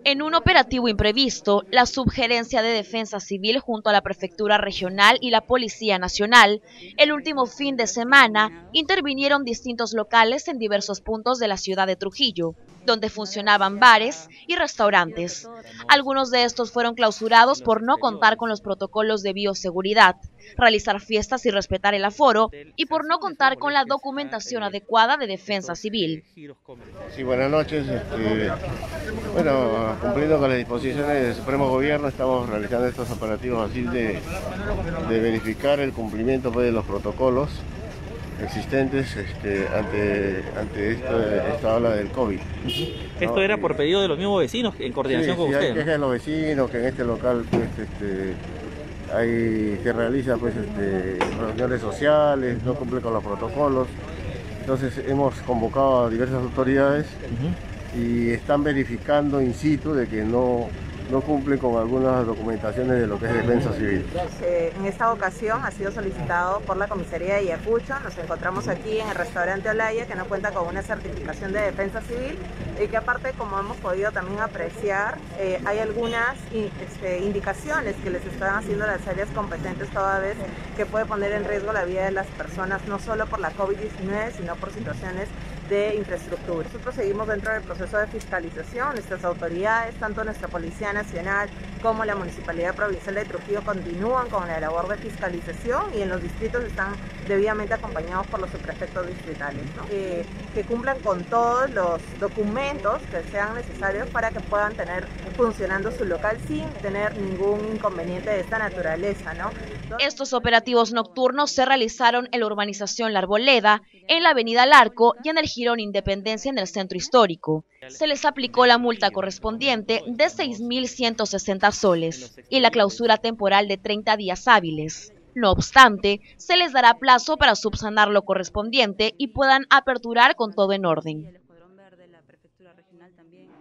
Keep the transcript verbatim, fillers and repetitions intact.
En un operativo imprevisto, la Subgerencia de Defensa Civil junto a la Prefectura Regional y la Policía Nacional, el último fin de semana, intervinieron distintos locales en diversos puntos de la ciudad de Trujillo, donde funcionaban bares y restaurantes. Algunos de estos fueron clausurados por no contar con los protocolos de bioseguridad, realizar fiestas y respetar el aforo, y por no contar con la documentación adecuada de defensa civil. Sí, buenas noches. Este, bueno, cumpliendo con las disposiciones del Supremo Gobierno, estamos realizando estos operativos así de, de verificar el cumplimiento pues, de los protocolos existentes este, ante, ante esto, esta ola del COVID. Esto ¿no? era por pedido de los mismos vecinos en coordinación sí, con sí, ustedes. Hay quejas de los vecinos que en este local pues, este, hay, se realiza pues, este, reuniones sociales, no cumple con los protocolos. Entonces hemos convocado a diversas autoridades uh-huh. y están verificando in situ de que no, no cumplen con algunas documentaciones de lo que es defensa civil. Eh, en esta ocasión ha sido solicitado por la comisaría de Ayacucho. Nos encontramos aquí en el restaurante Olaya, que no cuenta con una certificación de defensa civil y que aparte, como hemos podido también apreciar, eh, hay algunas este, indicaciones que les están haciendo las áreas competentes toda vez que puede poner en riesgo la vida de las personas, no solo por la COVID diecinueve, sino por situaciones de infraestructura. Nosotros seguimos dentro del proceso de fiscalización. Nuestras autoridades, tanto nuestra Policía Nacional como la Municipalidad Provincial de Trujillo, continúan con la labor de fiscalización y en los distritos están debidamente acompañados por los subprefectos distritales, ¿no? eh, que cumplan con todos los documentos que sean necesarios para que puedan tener funcionando su local sin tener ningún inconveniente de esta naturaleza, ¿no? Estos operativos nocturnos se realizaron en la urbanización La Arboleda, en la avenida Larco y en el Jirón Independencia en el centro histórico. Se les aplicó la multa correspondiente de seis mil ciento sesenta soles y la clausura temporal de treinta días hábiles. No obstante, se les dará plazo para subsanar lo correspondiente y puedan aperturar con todo en orden.